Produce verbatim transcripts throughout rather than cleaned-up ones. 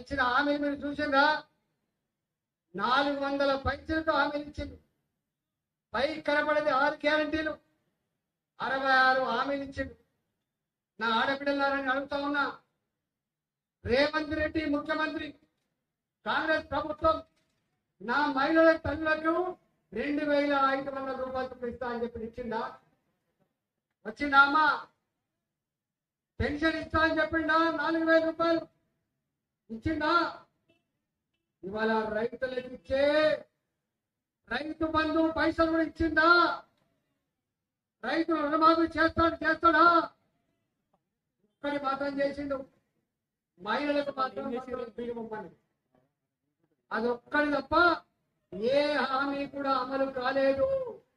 ఇచ్చిన హామీలు మీరు చూసిందా? నాలుగు వందల పైసలతో హామీలు ఇచ్చింది. పై కనబడేది ఆరు గ్యారంటీలు, అరవై ఆరు హామీలు ఇచ్చింది. నా ఆడపిల్లలని అడుగుతా ఉన్నా, రేవంత్ రెడ్డి ముఖ్యమంత్రి, కాంగ్రెస్ ప్రభుత్వం నా మహిళల తల్లులకు రెండు వేల ఐదు వందల రూపాయలు ఇస్తా అని చెప్పి ఇచ్చిందా? వచ్చిందా అమ్మా? పెన్షన్ ఇస్తా అని చెప్పిండా? నాలుగు వేల రూపాయలు ఇచ్చిందా? ఇవాళ రైతులకు ఇచ్చే రైతు బంధు పైసలు కూడా ఇచ్చిందా? రైతులు రుణమాఫీ చేస్తాడు చేస్తాడా? ఒక్కడి మాత్రం చేసిండు, మహిళలకు మాత్రం బియ్యమని. అది ఒక్కడి తప్ప ఏ హామీ కూడా అమలు కాలేదు.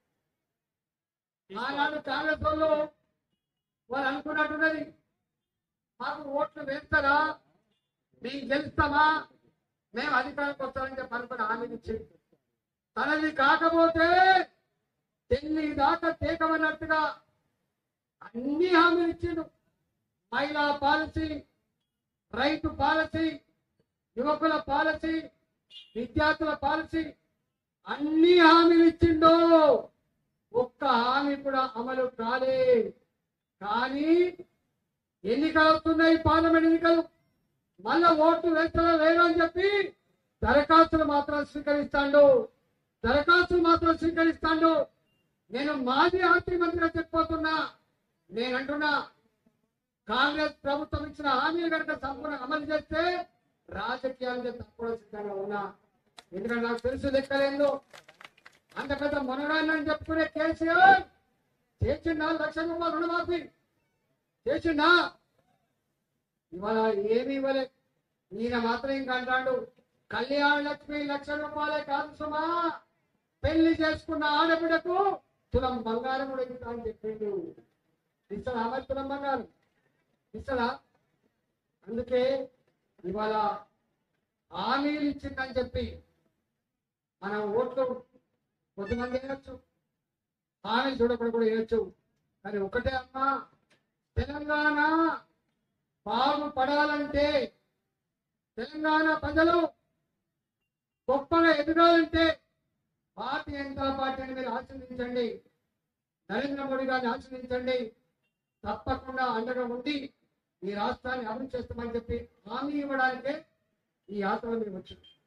ఆనాడు కాంగ్రెస్ వాళ్ళు వాళ్ళు అనుకున్నట్టున్నది, మాకు ఓట్లు వేస్తారా, మేము గెలుస్తామా, మేము అధికారానికి వస్తామని చెప్పి అనుకుని హామీలు ఇచ్చింది. తనది కాకపోతే ఢిల్లీ దాకా తేకమన్నట్టుగా అన్ని హామీలు ఇచ్చిండు. మహిళా పాలసీ, రైతు పాలసీ, యువకుల పాలసీ, విద్యార్థుల పాలసీ, అన్ని హామీలు ఇచ్చిండు. ఒక్క హామీ కూడా అమలు కాలే. కానీ ఎన్నికలు వస్తున్నాయి, పార్లమెంట్ ఎన్నికలు, మళ్ళా ఓట్లు వేస్తారా వేరు అని చెప్పి దరఖాస్తులు మాత్రం స్వీకరిస్తాడు దరఖాస్తులు మాత్రం స్వీకరిస్తాడు నేను మాజీ ఆర్థిక మంత్రిగా చెప్పబోతున్నా. నేనంటున్నా, కాంగ్రెస్ ప్రభుత్వం ఇచ్చిన హామీలు కనుక సంపూర్ణ అమలు చేస్తే రాజకీయాలుగా తప్పడం సిద్ధంగా ఉన్నా. ఎందుకంటే నాకు తెలుసు లెక్కలేదు. అంత పెద్ద మనోరాన్ని చెప్పుకునే కేసీఆర్ చేసిండా లక్ష రూపాయలు రుణమాఫీ చేసిండా? ఇవాళ ఏమి ఇవ్వలే. ఈయన మాత్రం ఇంకా అంటాడు, కళ్యాణ లక్ష్మి లక్ష రూపాయలే కాదు సుమా, పెళ్లి చేసుకున్న ఆడబిడ్డకు తులం బంగారం కూడా ఇస్తా అని చెప్పిండు. ఇస్తాడా మరి తులం బంగారం? ఇస్తాడా? అందుకే ఇవాళ హామీలు ఇచ్చిందని చెప్పి మనం ఓట్లు కొద్దిమంది వేయచ్చు, హామీలు చూడకుండా కూడా వేయచ్చు. కానీ ఒకటే అమ్మా, తెలంగాణ బాగుపడాలంటే, తెలంగాణ ప్రజలు గొప్పగా ఎదగాలంటే భారతీయ జనతా పార్టీని మీరు ఆశీర్వదించండి, నరేంద్ర మోడీ గారిని ఆశీర్వదించండి. తప్పకుండా అండగా ఉండి ఈ రాష్ట్రాన్ని అభివృద్ధి చేస్తామని చెప్పి హామీ ఇవ్వడానికే ఈ యాత్రలో మీరు వచ్చారు.